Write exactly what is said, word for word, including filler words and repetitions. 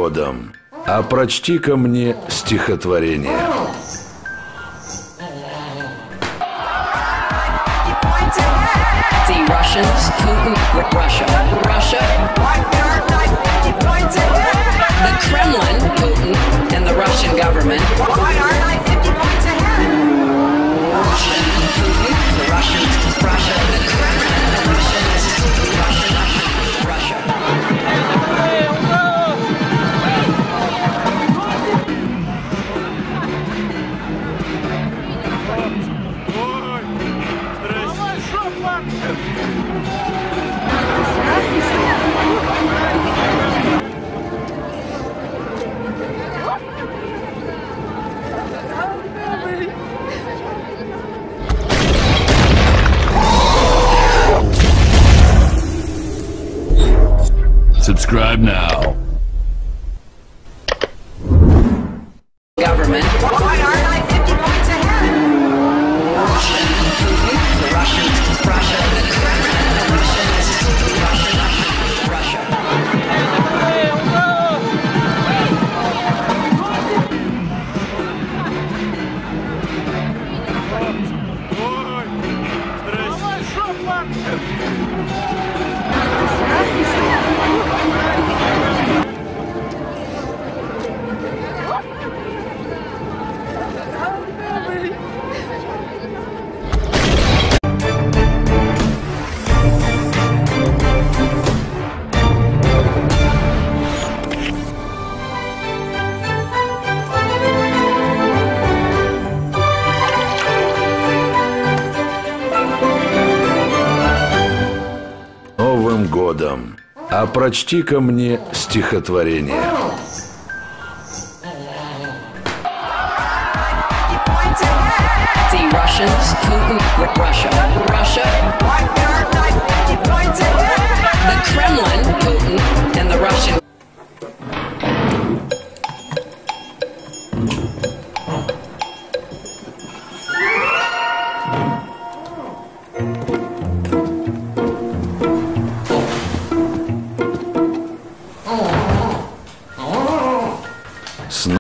годом. А прочти-ка мне стихотворение. The Russians, Putin, Russia, Russia. The Kremlin, Putin, and the Russian government. Why aren't I fifty points ahead? Russian, Putin, the Russians, Russia, the Kremlin, and the Russians, Russia, Russia. Subscribe now. Government. Why aren't I fifty points ahead? Russian, Putin, the Russians, Russia, the Kremlin, and the Russians, Russia, Russia. Новым годом. А прочти-ка мне стихотворение. The Russians, Putin, Russia, Russia. The Kremlin, Putin, and the Russian